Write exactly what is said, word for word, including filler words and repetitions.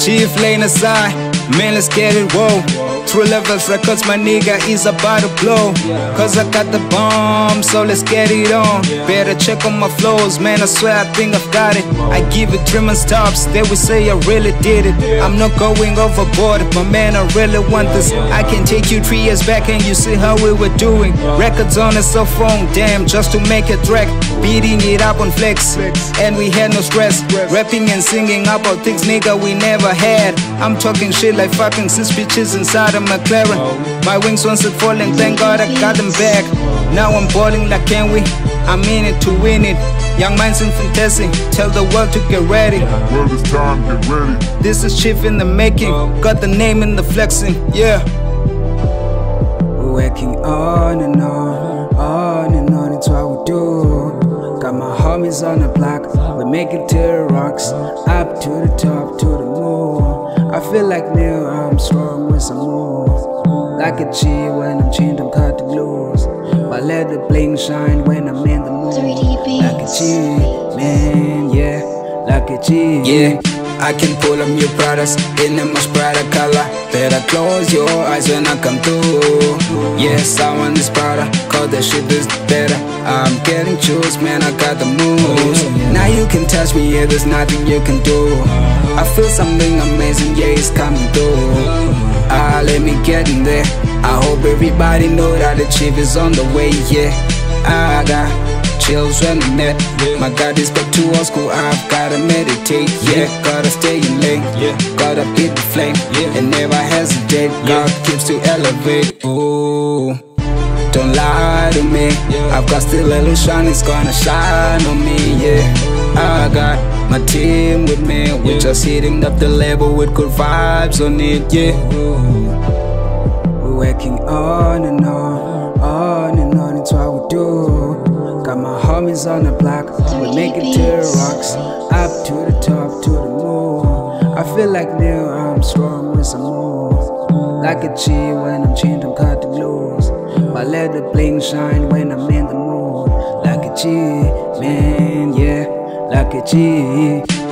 Chief laying aside, man, let's get it, whoa. True Levels Records, my nigga, is about to blow. Cause I got the bomb, so let's get it on. Better check on my flows, man, I swear I think I've got it. I give it three months tops, they will say I really did it. I'm not going overboard, but man, I really want this. I can take you three years back and you see how we were doing. Records on a cell phone, damn, just to make a track. Beating it up on flex, and we had no stress. Rapping and singing about things, nigga, we never had. I'm talking shit like fucking six bitches inside a McLaren. My wings once it falling, thank God I got them back. Now I'm balling like can we? I'm in it to win it. Young minds in fantasy, tell the world to get ready. Well, it's time, get ready. This is Chief in the making, got the name in the flexing, yeah. We're working on and on, on and on, it's what we do. Got my homies on the block, we make it to the rocks, up to the top, to the moon. I feel like Neil Armstrong with some moves. Like a G when I'm chained, I'm cut to blues. But let the bling shine when I'm in the mood. Like a G, man, yeah, like a G. Yeah, I can pull up your products in a much brighter color. Better close your eyes when I come through. Yes, I want this product, cause the shit is better. I'm getting chills, man, I got the moves. Now you can touch me, yeah, there's nothing you can do. I feel something amazing, yeah, it's coming through. Ah, let me get in there. I hope everybody know that the Chief is on the way, yeah. I got chills when I'm there. My God is back to old school, I've gotta meditate, yeah. Gotta stay in lane, yeah. Gotta hit the flame, yeah. And never hesitate, God keeps to elevate, ooh. Don't lie to me, I've got still a little shine, it's gonna shine on me, yeah. I got my team with me, we're just hitting up the label with good vibes on it, yeah. We're working on and on, on and on, it's what we do. Got my homies on the block, we make it to the rocks, up to the top, to the moon. I feel like Neil Armstrong with some moves. Like a G when I'm chained, I'm cut to blues. But let the bling shine when I'm in the mood. Like a G, man, yeah, like a G.